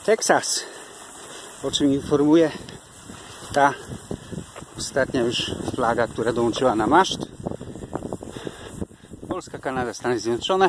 Teksas, o czym informuje ta ostatnia już flaga, która dołączyła na maszt. Polska, Kanada, Stany Zjednoczone,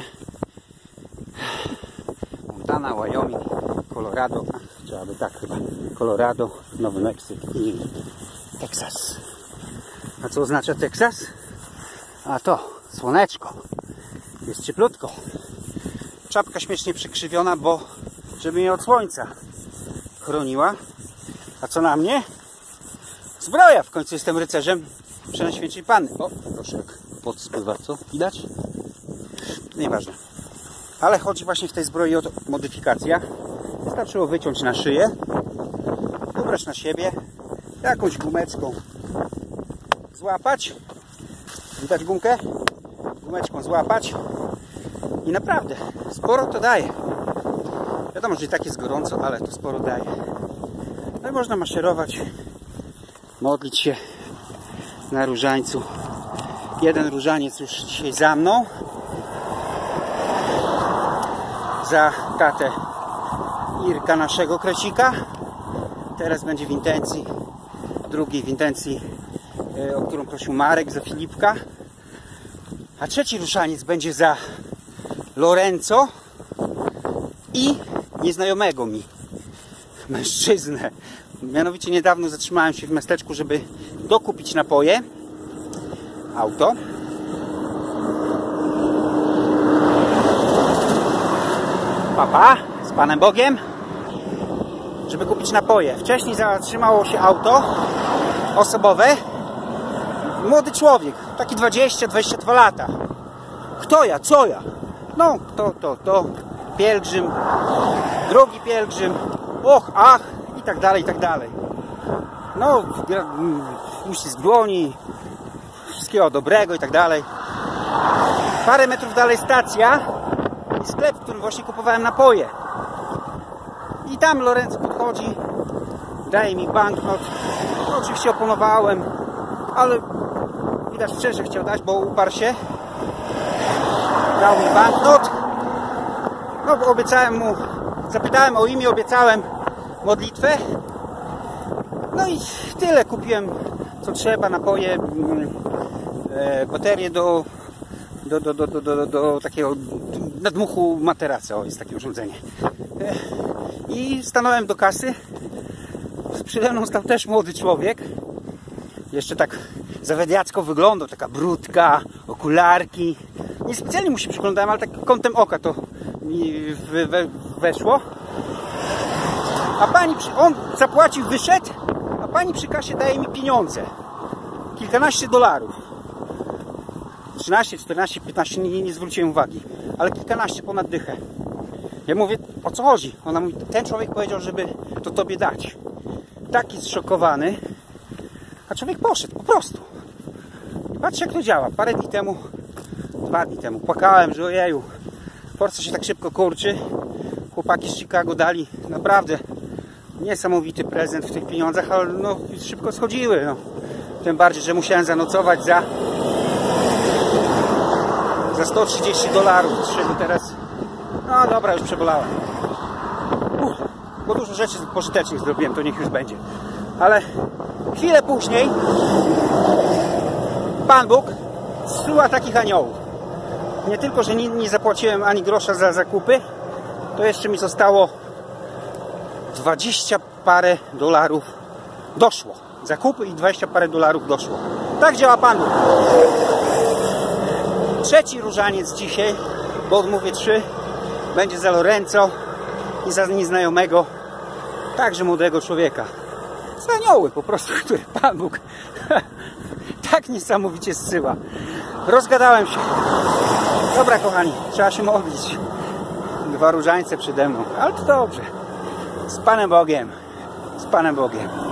Montana, Wyoming, Colorado, chciałaby tak chyba, Colorado, Nowy Meksyk i Teksas. A co oznacza Teksas? A to słoneczko, jest cieplutko. Czapka śmiesznie przykrzywiona, bo żeby mnie od słońca chroniła. A co na mnie? Zbroja, w końcu jestem rycerzem Przenajświętszej Panny. O, proszę, jak pot spływa, co? Widać? Nieważne. Ale chodzi właśnie w tej zbroi o modyfikacjach. Wystarczyło wyciąć na szyję, ubrać na siebie, jakąś gumeczką złapać. Widać gumkę? Gumeczką złapać i naprawdę sporo to daje. Wiadomo, że i tak jest gorąco, ale to sporo daje. No i można maszerować, modlić się na różańcu. Jeden różaniec już dzisiaj za mną. Za tatę Irka, naszego krecika. Teraz będzie w intencji, drugi w intencji, o którą prosił Marek, za Filipka. A trzeci różaniec będzie za Lorenzo i nieznajomego mi mężczyznę. Mianowicie niedawno zatrzymałem się w miasteczku, żeby dokupić napoje. Auto. Papa, z Panem Bogiem. Żeby kupić napoje. Wcześniej zatrzymało się auto osobowe. Młody człowiek, taki 20-22 lata. Kto ja? Co ja? No, to. Pielgrzym, drogi pielgrzym. Och, ach, i tak dalej, i tak dalej. No, uścisk dłoni, wszystkiego dobrego i tak dalej. Parę metrów dalej stacja i sklep, w którym właśnie kupowałem napoje. I tam Lorenzo podchodzi, daje mi banknot. No, oczywiście oponowałem, ale widać szczerze chciał dać, bo uparł się. Dał mi banknot. No, bo obiecałem mu, zapytałem o imię, obiecałem modlitwę. No i tyle. Kupiłem co trzeba, napoje, baterie do takiego nadmuchu materaca. O, jest takie urządzenie. I stanąłem do kasy. Przede mną stał też młody człowiek. Jeszcze tak zawediacko wyglądał, taka brudka, okularki. Niespecjalnie mu się przyglądałem, ale tak kątem oka to mi weszło. A pani, on zapłacił, wyszedł, a pani przy kasie daje mi pieniądze. Kilkanaście dolarów. 13, 14, 15, nie zwróciłem uwagi. Ale kilkanaście, ponad dychę. Ja mówię, o co chodzi? Ona mówi, ten człowiek powiedział, żeby to tobie dać. Taki zszokowany. A człowiek poszedł, po prostu. I patrzcie, jak to działa. Parę dni temu, 2 dni temu płakałem, że ojeju, Forza się tak szybko kurczy. Chłopaki z Chicago dali naprawdę niesamowity prezent w tych pieniądzach, ale no szybko schodziły. No. Tym bardziej, że musiałem zanocować za 130 dolarów, z czego teraz, no dobra, już przebolałem. Bo dużo rzeczy pożytecznych zrobiłem, to niech już będzie. Ale chwilę później Pan Bóg zsyła takich aniołów. Nie tylko, że nie zapłaciłem ani grosza za zakupy, to jeszcze mi zostało 20 parę dolarów doszło. Zakupy i 20 parę dolarów doszło. Tak działa Pan Bóg. Trzeci różaniec dzisiaj, bo mówię 3, będzie za Lorenzo i za nieznajomego, także młodego człowieka. Za anioły po prostu, które Pan Bóg tak niesamowicie zsyła. Rozgadałem się. Dobra, kochani, trzeba się modlić. 2 różańce przede mną, ale to dobrze. Z Panem Bogiem. Z Panem Bogiem.